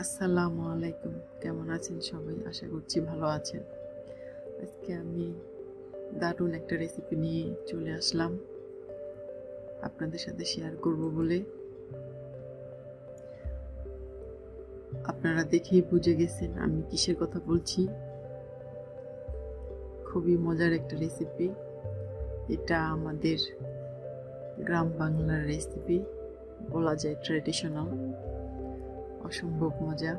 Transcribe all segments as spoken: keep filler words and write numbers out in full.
আসসালামু আলাইকুম, কেমন আছেন সবাই? আশা করছি ভালো আছেন। আজকে আমি দারুণ একটা রেসিপি নিয়ে চলে আসলাম আপনাদের সাথে শেয়ার করব বলে। আপনারা দেখেই বুঝে গেছেন আমি কিসের কথা বলছি। খুবই মজার একটা রেসিপি। এটা আমাদের গ্রাম বাংলার রেসিপি, বলা যায় ট্র্যাডিশনাল, অসম্ভব মজা।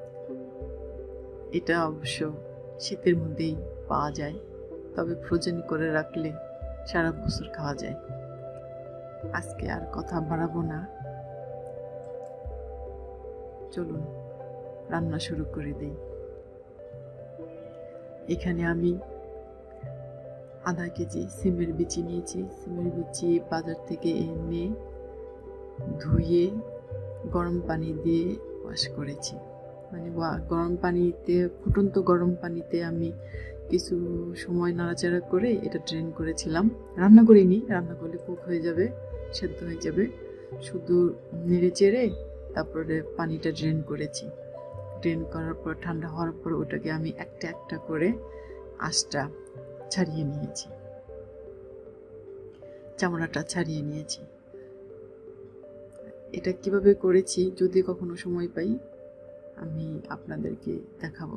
এটা অবশ্য শীতের মধ্যেই পাওয়া যায়, তবে ফ্রোজেন করে রাখলে সারা বছর খাওয়া যায়। আজকে আর কথা বাড়াবো না, চলুন রান্না শুরু করে দিই। এখানে আমি আধা কেজি সিমের বিচি নিয়েছি। সিমের বিচি বাজার থেকে এনে ধুয়ে গরম পানি দিয়ে ওয়াশ করেছি। মানে গরম পানিতে, ফুটন্ত গরম পানিতে আমি কিছু সময় নাড়াচাড়া করে এটা ড্রেন করেছিলাম। রান্না করিনি, রান্না করলে কুক হয়ে যাবে, সেদ্ধ হয়ে যাবে। শুধু নেড়ে চেড়ে তারপরে পানিটা ড্রেন করেছি। ড্রেন করার পর ঠান্ডা হওয়ার পর ওটাকে আমি একটা একটা করে আঁশটা ছাড়িয়ে নিয়েছি, চামড়াটা ছাড়িয়ে নিয়েছি। এটা কিভাবে করেছি যদি কখনো সময় পাই আমি আপনাদেরকে দেখাবো।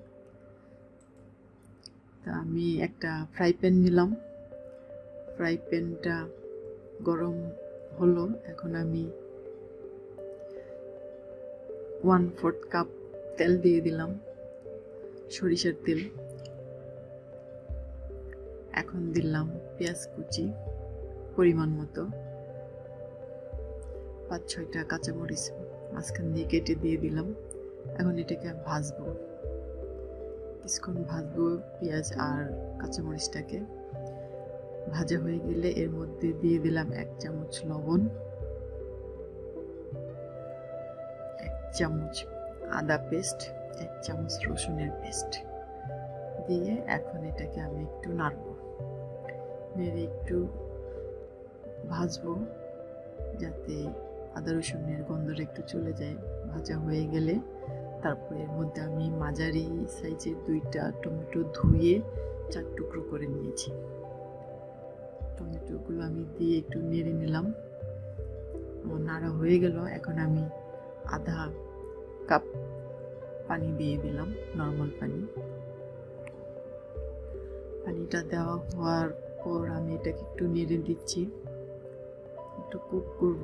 তা আমি একটা ফ্রাই প্যান নিলাম। ফ্রাই প্যানটা গরম হলো, এখন আমি ওয়ান ফোর্থ কাপ তেল দিয়ে দিলাম, সরিষার তেল। এখন দিলাম পেঁয়াজ কুচি পরিমাণ মতো, পাঁচ ছয়টা কাঁচামরিচ মাঝখান দিয়ে কেটে দিয়ে দিলাম। এখন এটাকে ভাজবো, কিছুক্ষণ ভাজবো পেঁয়াজ আর কাঁচামরিচটাকে। ভাজা হয়ে গেলে এর মধ্যে দিয়ে দিলাম এক চামচ লবণ, এক চামচ আদা পেস্ট, এক চামচ রসুনের পেস্ট দিয়ে এখন এটাকে আমি একটু নাড়বো। নেড়ে একটু ভাজবো যাতে আদা রসুনের গন্ধটা একটু চলে যায়। ভাজা হয়ে গেলে তারপরে এর মধ্যে আমি মাঝারি সাইজের দুইটা টমেটো ধুয়ে চার টুকরো করে নিয়েছি। টমেটোগুলো আমি দিয়ে একটু নেড়ে নিলাম। আমার নাড়া হয়ে গেল, এখন আমি আধা কাপ পানি দিয়ে দিলাম, নর্মাল পানি। পানিটা দেওয়া হওয়ার পর আমি এটাকে একটু নেড়ে দিচ্ছি, একটু কুক করব।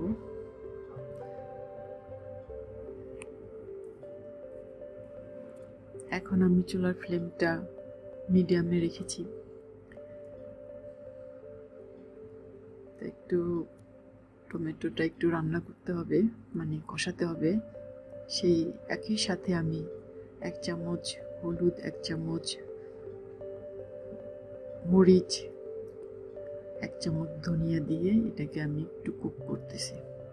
এখন আমি চুলার ফ্লেমটা মিডিয়ামে রেখেছি। একটু টমেটোটা একটু রান্না করতে হবে, মানে কষাতে হবে। সেই একই সাথে আমি এক চামচ হলুদ, এক চামচ মরিচ, এক চামচ ধনিয়া দিয়ে এটাকে আমি একটু কুক করতেছি।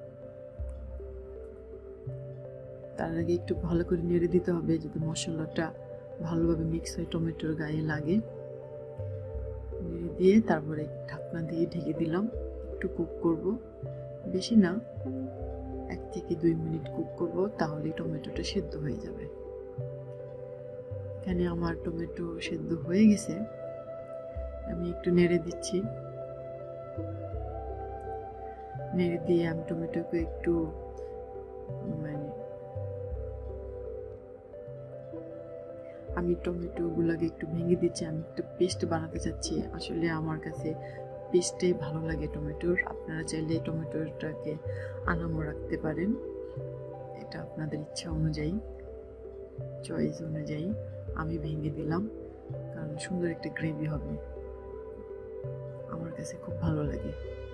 তার আগে একটু ভালো করে নেড়ে দিতে হবে যাতে মশলাটা ভালোভাবে মিক্স হয়ে টমেটোর গায়ে লাগে। নেড়ে দিয়ে তারপরে ঢাকনা দিয়ে ঢেকে দিলাম, একটু কুক করব, বেশি না, এক থেকে দুই মিনিট কুক করব, তাহলে টমেটোটা সেদ্ধ হয়ে যাবে। এখানে আমার টমেটো সেদ্ধ হয়ে গেছে, আমি একটু নেড়ে দিচ্ছি। নেড়ে দিয়ে আমি টমেটোকে একটু মানে আমি টমেটোগুলোকে একটু ভেঙে দিচ্ছি। আমি একটু পেস্ট বানাতে চাচ্ছি। আসলে আমার কাছে পেস্টটাই ভালো লাগে টমেটোর। আপনারা চাইলে টমেটোটাকে আনামও রাখতে পারেন, এটা আপনাদের ইচ্ছা অনুযায়ী, চয়েস অনুযায়ী। আমি ভেঙে দিলাম কারণ সুন্দর একটা গ্রেভি হবে, আমার কাছে খুব ভালো লাগে।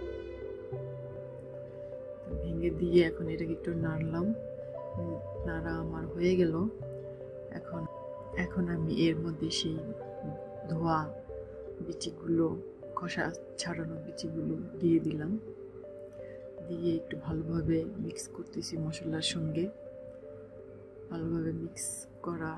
ভেঙে দিয়ে এখন এটাকে একটু নাড়লাম। নাড়া আমার হয়ে গেল। এখন এখন আমি এর মধ্যে সেই ধোয়া বিচিগুলো, খোসা ছাড়ানো বিচিগুলো দিয়ে দিলাম। দিয়ে একটু ভালোভাবে মিক্স করতেছি মশলার সঙ্গে। ভালোভাবে মিক্স করা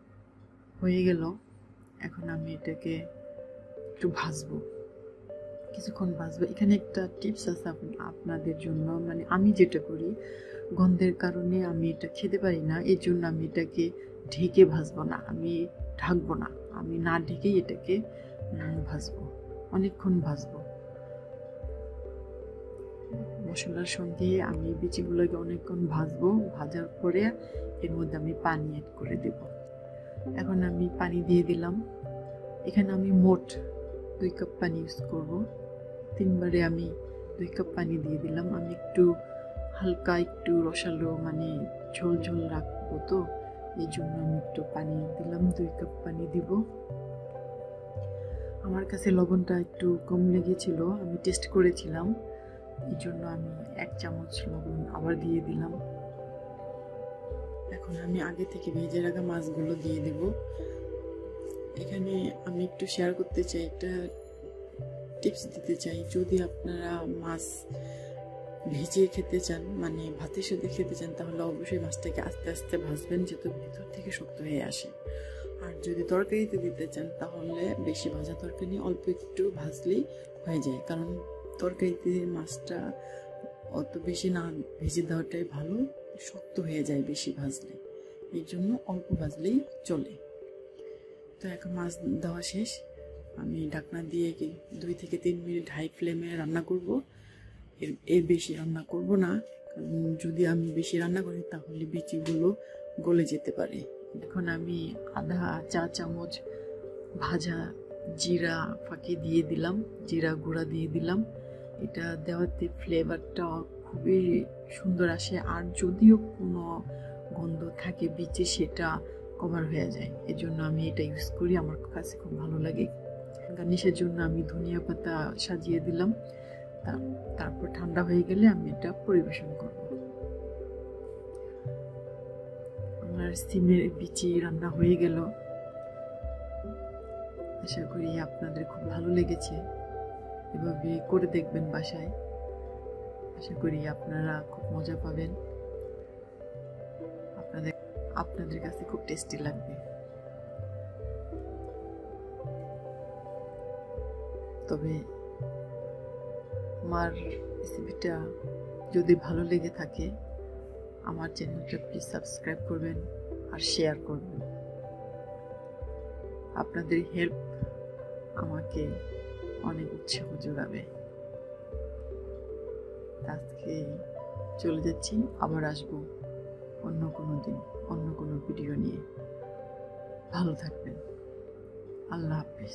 হয়ে গেল। এখন আমি এটাকে একটু ভাজবো কিছুক্ষণ ভাজবো। এখানে একটা টিপস আছে আপনাদের জন্য, মানে আমি যেটা করি, গন্ধের কারণে আমি এটা খেতে পারি না, এর জন্য আমি এটাকে ঢেকে ভাজবো না, আমি ঢাকবো না, আমি না ঢেকেই এটাকে ভাজবো, অনেকক্ষণ ভাজবো। মশলার সঙ্গে আমি বিচিগুলোকে অনেকক্ষণ ভাজবো, ভাজার পরে এর মধ্যে আমি পানি অ্যাড করে দেব। এখন আমি পানি দিয়ে দিলাম। এখানে আমি মোট দুই কাপ পানি ইউজ করব। তিনবারে আমি দুই কাপ পানি দিয়ে দিলাম। আমি একটু হালকা একটু রসালো মানে ঝোল ঝোল রাখবো, তো এই জন্য আমি একটু পানি দিলাম, দুই কাপ পানি দিব। আমার কাছে লবণটা একটু কম লেগেছিল, আমি টেস্ট করেছিলাম, এই জন্য আমি এক চামচ লবণ আবার দিয়ে দিলাম। এখন আমি আগে থেকে ভেজে রাখা মাছগুলো দিয়ে দেব। এখানে আমি একটু শেয়ার করতে চাই, একটা টিপস দিতে চাই। যদি আপনারা মাছ ভেজে খেতে চান, মানে ভাতের সাথে খেতে চান, তাহলে অবশ্যই মাছটাকে আস্তে আস্তে ভাজবেন, যেহেতু ভিতর থেকে শক্ত হয়ে আসে। আর যদি তরকারিতে দিতে চান, তাহলে বেশি ভাজা তরকারি অল্প একটু ভাজলেই হয়ে যায়, কারণ তরকারিতে মাছটা অত বেশি না ভেজে দেওয়াটাই ভালো, শক্ত হয়ে যায় বেশি ভাজলে, এর জন্য অল্প ভাজলেই চলে। তো এখন মাছ দেওয়া শেষ, আমি ঢাকনা দিয়ে দুই থেকে তিন মিনিট হাই ফ্লেমে রান্না করব। এর এর বেশি রান্না করব না, কারণ যদি আমি বেশি রান্না করি তাহলে বিচিগুলো গলে যেতে পারে। এখন আমি আধা চা চামচ ভাজা জিরা ফাঁকি দিয়ে দিলাম, জিরা গুঁড়া দিয়ে দিলাম। এটা দেওয়াতে ফ্লেভারটা খুবই সুন্দর আসে, আর যদিও কোনো গন্ধ থাকে বিচে সেটা কভার হয়ে যায়, এজন্য আমি এটা ইউজ করি, আমার কাছে খুব ভালো লাগে। গার্নিশের জন্য আমি ধনিয়া পাতা সাজিয়ে দিলাম। তারপর ঠান্ডা হয়ে গেলে আমি এটা পরিবেশন করব। আমার সিমের বিচি রান্না হয়ে গেল। আশা করি আপনাদের খুব ভালো লেগেছে, এভাবে করে দেখবেন বাসায়, আশা করি আপনারা খুব মজা পাবেন, আপনাদের আপনাদের কাছে খুব টেস্টি লাগবে। তবে আমার রেসিপিটা যদি ভালো লেগে থাকে, আমার চ্যানেলটা প্লিজ সাবস্ক্রাইব করবেন আর শেয়ার করবেন। আপনাদের হেল্প আমাকে অনেক উৎসাহ যোগাবে। আজকে চলে যাচ্ছি, আবার আসবো অন্য কোনো দিন অন্য কোনো ভিডিও নিয়ে। ভালো থাকবেন, আল্লাহ হাফিজ।